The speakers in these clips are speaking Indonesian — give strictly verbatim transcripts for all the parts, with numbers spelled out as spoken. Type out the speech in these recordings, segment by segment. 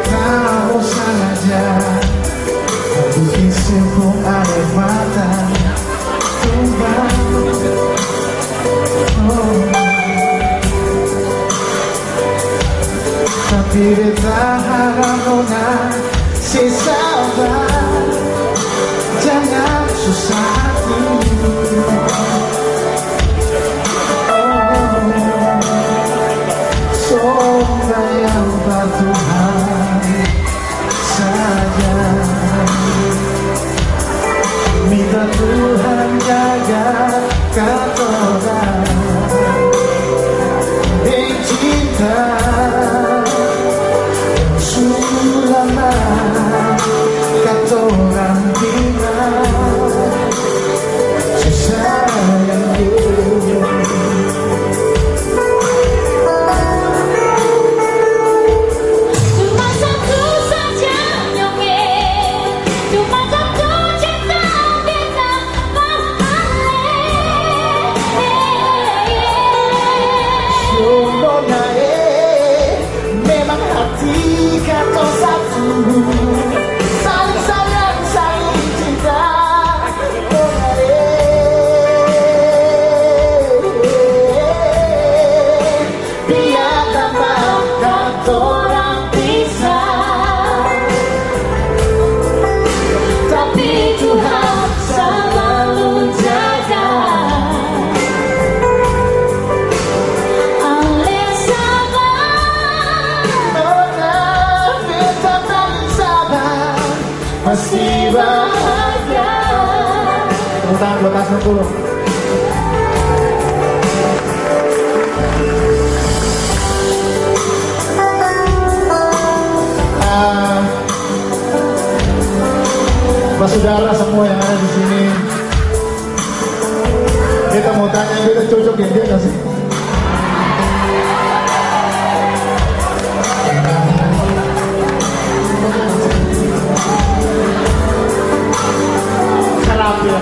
kamu sengaja bikin simpul air mata tumbang. Oh. Tapi beta harap nona si sabar, jangan susah hati. Sayang Tuhan saja, minta Tuhan jaga katorang yang cinta sulama katorang bina sayang dia. Saling sayang, saling cinta. Biar tanpa katorang pisah, tapi Tuhan selalu jaga. Pasti bahagia. Tepuk tangan buat Asma dulu. Uh, Mas saudara semua yang ada di sini, kita mau tanya, kita cocokin dia nggak sih? Ya.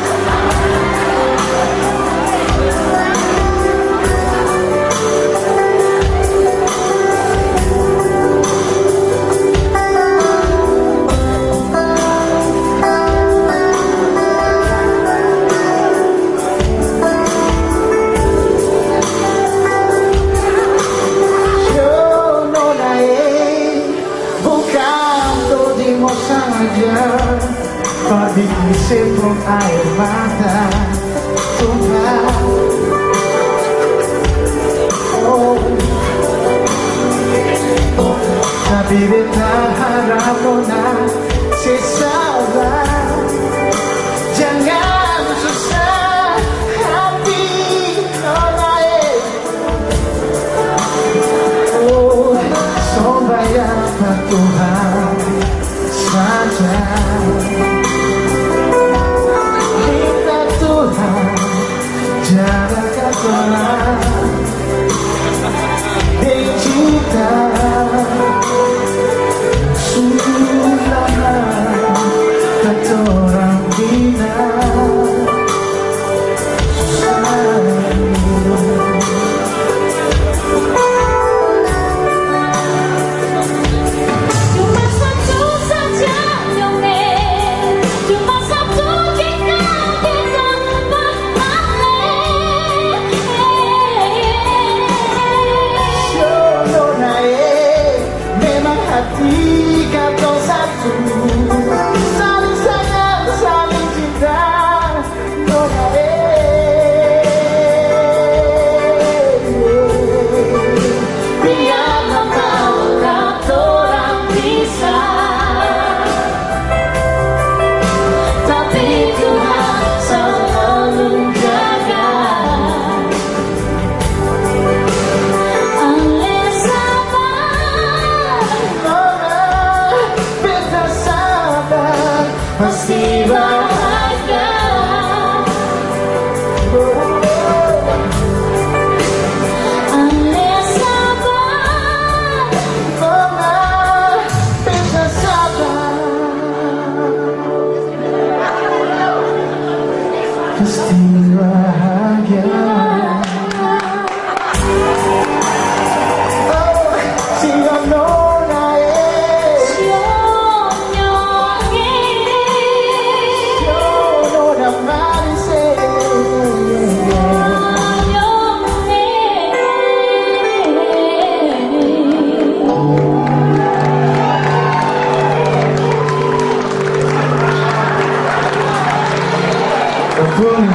Padi simpul air mata Tuhan. Oh, tapi beta harap nona si sabar, jangan susah hati nona. Oh, sombayang ke Tuhan saja. Jaga katorang yang cinta sulama katorang bina cuma satu saja nyonge, cuma satu kita kita hati kata satu, saling sayang, saling cinta. Nona biar engkau katorang pisah, tapi Tuhan selalu jaga. pasti bahagia. Andai sabar, Mama bisa sabar, pasti bahagia. Oh, si nona Boleh